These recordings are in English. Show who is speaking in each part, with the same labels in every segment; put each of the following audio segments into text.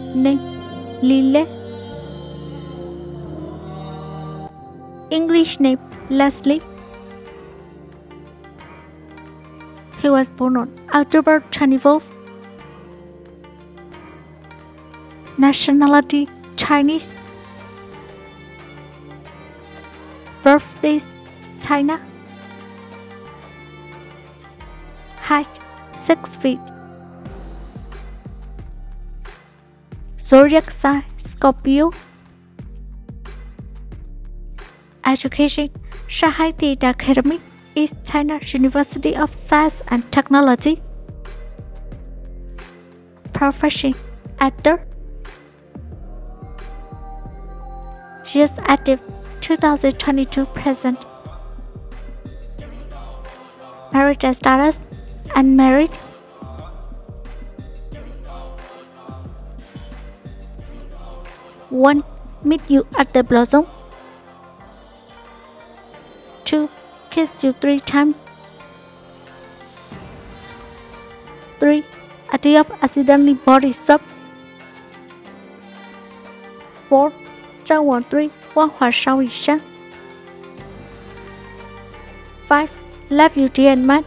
Speaker 1: Name Lille. English name Leslie. He was born on October 24th. Nationality Chinese. Birthplace China. Height 6 feet. Zodiac sign Scorpio. Education Shanghai Theatre Academy, East China University of Science and Technology. Profession Actor. Years active 2022 present. Marital status unmarried. One, meet you at the Blossom. 2. Kiss you 3 times. 3. A day of accidentally body swap. 4. 张我3万华烧以上。 5. Love you dear man.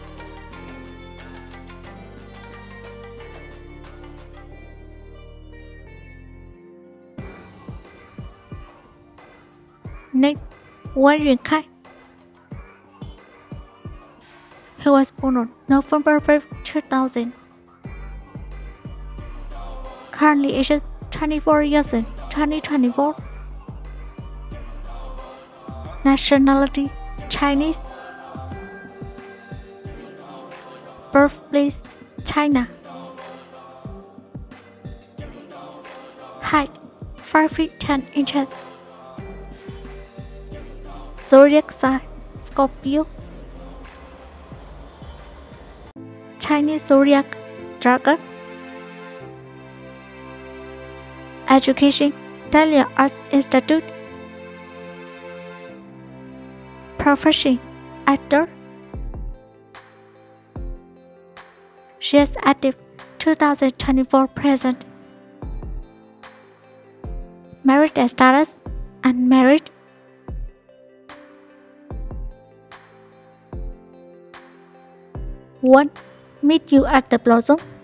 Speaker 1: Name Wang Yunkai. He was born on November 5, 2000. Currently ages 24 years in 2024. Nationality Chinese. Birthplace China. Height 5 feet 10 inches. Zodiac sign Scorpio. Chinese zodiac dragon. Education Dahlia Arts Institute. Profession actor. She is active 2024 present. Marital status unmarried. One, meet you at the Blossom.